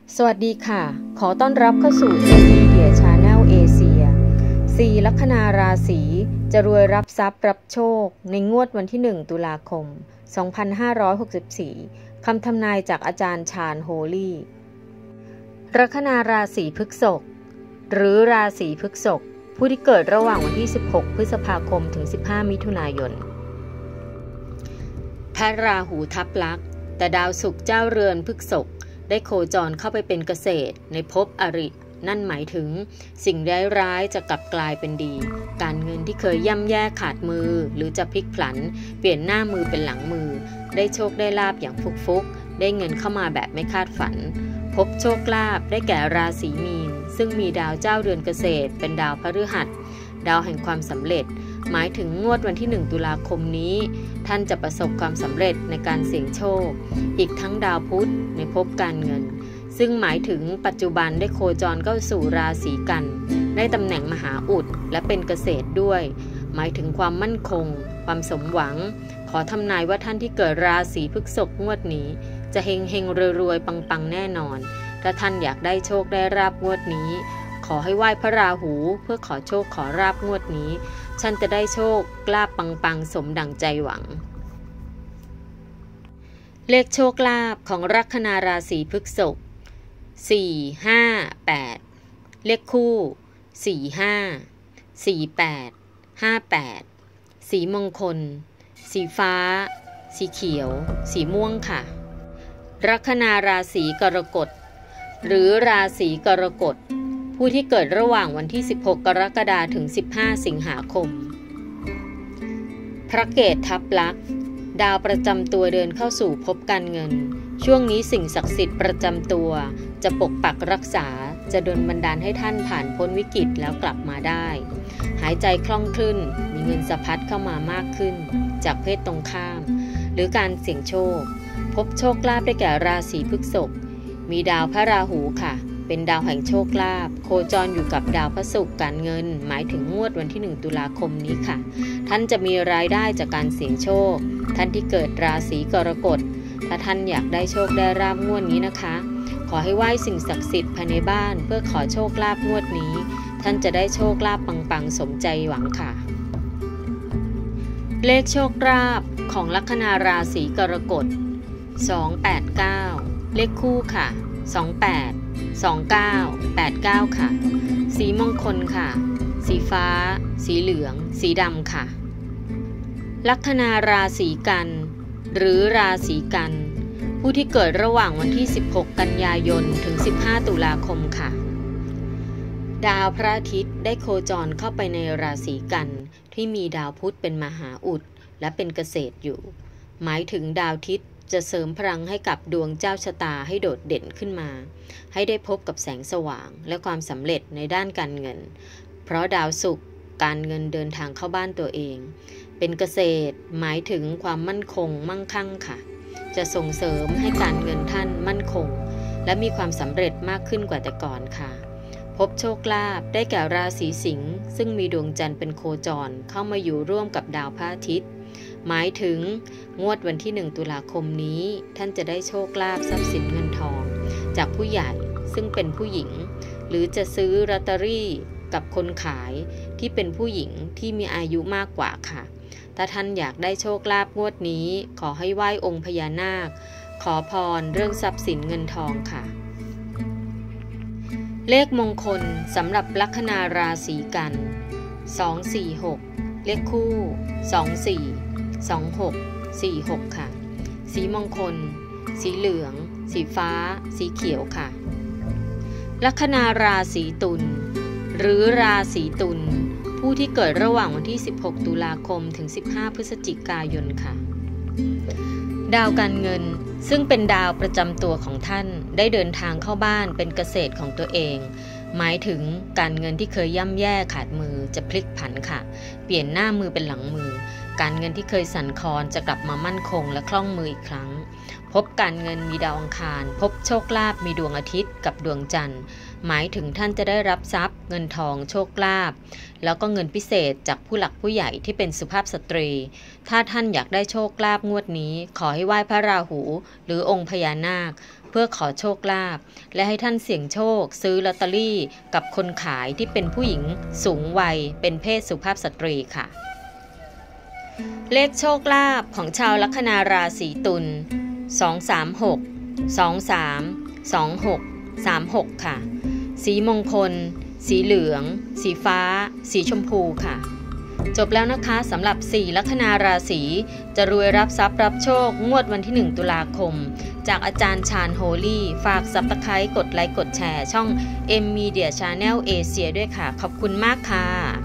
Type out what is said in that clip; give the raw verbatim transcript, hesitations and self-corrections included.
สวัสดีค่ะขอต้อนรับเข้าสู่ เอ Media Channel เอเชีย สี่ ลัคนาราศีจะรวยรับทรัพย์รับโชคในงวดวันที่หนึ่งตุลาคมสองพันห้าร้อยหกสิบสี่คำทำนายจากอาจารย์ชาญโฮลี่ลัคนาราศีพฤษภหรือราศีพฤษภผู้ที่เกิดระหว่างวันที่สิบหกพฤษภาคมถึงสิบห้ามิถุนายนพระราหูทับลักษณ์แต่ดาวศุกร์เจ้าเรือนพฤษภได้โคจรเข้าไปเป็นเกษตรในภพอรินั่นหมายถึงสิ่งร้ายๆจะกลับกลายเป็นดีการเงินที่เคยย่ำแย่ขาดมือหรือจะพลิกผลันเปลี่ยนหน้ามือเป็นหลังมือได้โชคได้ลาภอย่างฟุกๆได้เงินเข้ามาแบบไม่คาดฝันพบโชคลาภได้แก่ราศีมีนซึ่งมีดาวเจ้าเรือนเกษตรเป็นดาวพฤหัสดาวแห่งความสำเร็จหมายถึงงวดวันที่หนึ่งตุลาคมนี้ท่านจะประสบความสำเร็จในการเสี่ยงโชคอีกทั้งดาวพุธในภพการเงินซึ่งหมายถึงปัจจุบันได้โคจรเข้าสู่ราศีกันได้ตำแหน่งมหาอุดและเป็นเกษตรด้วยหมายถึงความมั่นคงความสมหวังขอทำนายว่าท่านที่เกิดราศีพฤษภงวดนี้จะเฮงเฮงรวยๆปังๆแน่นอนถ้าท่านอยากได้โชคได้ราบงวดนี้ขอให้ไหว้พระราหูเพื่อขอโชคขอราบงวดนี้ท่านจะได้โชคลาภปังๆสมดั่งใจหวังเลขโชคลาภของลัคนาราศีพฤษภสี่ ห้า แปดเลขคู่สี่ ห้า สี่ แปด ห้า แปดสีมงคลสีฟ้าสีเขียวสีม่วงค่ะลัคนาราศีกรกฎหรือราศีกรกฎผู้ที่เกิดระหว่างวันที่สิบหกกรกฎาคมถึงสิบห้าสิงหาคมพระเกศทับลักษณ์ดาวประจำตัวเดินเข้าสู่ภพการเงินช่วงนี้สิ่งศักดิ์สิทธิ์ประจำตัวจะปกปักรักษาจะดลบันดาลให้ท่านผ่านพ้นวิกฤตแล้วกลับมาได้หายใจคล่องขึ้นมีเงินสะพัดเข้ามามากขึ้นจากเพศตรงข้ามหรือการเสี่ยงโชคพบโชคลาภได้แก่ราศีพฤษภมีดาวพระราหูค่ะเป็นดาวแห่งโชคลาภโคจรอยู่กับดาวพฤหัสการเงินหมายถึงงวดวันที่หนึ่งตุลาคมนี้ค่ะท่านจะมีรายได้จากการเสี่ยงโชคท่านที่เกิดราศีกรกฎถ้าท่านอยากได้โชคได้ลาภงวดนี้นะคะขอให้ไหว้สิ่งศักดิ์สิทธิ์ภายในบ้านเพื่อขอโชคลาภงวดนี้ท่านจะได้โชคลาภปังๆสมใจหวังค่ะเลขโชคลาภของลัคนาราศีกรกฎสอง แปด เก้าเลขคู่ค่ะสอง แปด สอง เก้า แปด เก้าค่ะสีมงคลค่ะสีฟ้าสีเหลืองสีดำค่ะลัคนาราศีกันหรือราศีกันผู้ที่เกิดระหว่างวันที่สิบหกกันยายนถึงสิบห้าตุลาคมค่ะดาวพระอาทิตย์ได้โคจรเข้าไปในราศีกันที่มีดาวพุธเป็นมหาอุดและเป็นเกษตรอยู่หมายถึงดาวทิศจะเสริมพลังให้กับดวงเจ้าชะตาให้โดดเด่นขึ้นมาให้ได้พบกับแสงสว่างและความสำเร็จในด้านการเงินเพราะดาวศุกร์การเงินเดินทางเข้าบ้านตัวเองเป็นเกษตรหมายถึงความมั่นคงมั่งคั่งค่ะจะส่งเสริมให้การเงินท่านมั่นคงและมีความสำเร็จมากขึ้นกว่าแต่ก่อนค่ะพบโชคลาภได้แก่ราศีสิงห์ซึ่งมีดวงจันทร์เป็นโคจรเข้ามาอยู่ร่วมกับดาวพระอาทิตย์หมายถึงงวดวันที่หนึ่งตุลาคมนี้ท่านจะได้โชคลาภทรัพย์สินเงินทองจากผู้ใหญ่ซึ่งเป็นผู้หญิงหรือจะซื้อลอตเตอรี่กับคนขายที่เป็นผู้หญิงที่มีอายุมากกว่าค่ะถ้าท่านอยากได้โชคลาภงวดนี้ขอให้ไหว้องค์พญานาคขอพรเรื่องทรัพย์สินเงินทองค่ะเลขมงคลสำหรับลัคนาราศีกันสอง สี่ หกเลขคู่สอง สี่ สอง หก สี่ หกค่ะสีมงคลสีเหลืองสีฟ้าสีเขียวค่ะลัคนาราศีตุลหรือราศีตุลผู้ที่เกิดระหว่างวันที่สิบหกตุลาคมถึงสิบห้าพฤศจิกายนค่ะดาวการเงินซึ่งเป็นดาวประจำตัวของท่านได้เดินทางเข้าบ้านเป็นเกษตรของตัวเองหมายถึงการเงินที่เคยย่ำแย่ขาดมือจะพลิกผันค่ะเปลี่ยนหน้ามือเป็นหลังมือการเงินที่เคยสั่นคลอนจะกลับมามั่นคงและคล่องมืออีกครั้งพบการเงินมีดาวอังคารพบโชคลาภมีดวงอาทิตย์กับดวงจันทร์หมายถึงท่านจะได้รับทรัพย์เงินทองโชคลาภแล้วก็เงินพิเศษจากผู้หลักผู้ใหญ่ที่เป็นสุภาพสตรีถ้าท่านอยากได้โชคลาภงวดนี้ขอให้ไหว้พระราหูหรือองค์พญานาคเพื่อขอโชคลาภและให้ท่านเสี่ยงโชคซื้อลอตเตอรี่กับคนขายที่เป็นผู้หญิงสูงวัยเป็นเพศสุภาพสตรีค่ะเลขโชคลาภของชาวลัคนาราศีตุลสอง สาม หก สอง สาม สอง หก สาม หกค่ะสีมงคลสีเหลืองสีฟ้าสีชมพูค่ะจบแล้วนะคะสำหรับสี่ลัคนาราศีจะรวยรับทรัพย์รับโชคงวดวันที่หนึ่งตุลาคมจากอาจารย์ชาญโฮลี่ฝากซับสไครต์กดไลค์กดแชร์ช่อง เอ็ม Media Channel Asia ด้วยค่ะขอบคุณมากค่ะ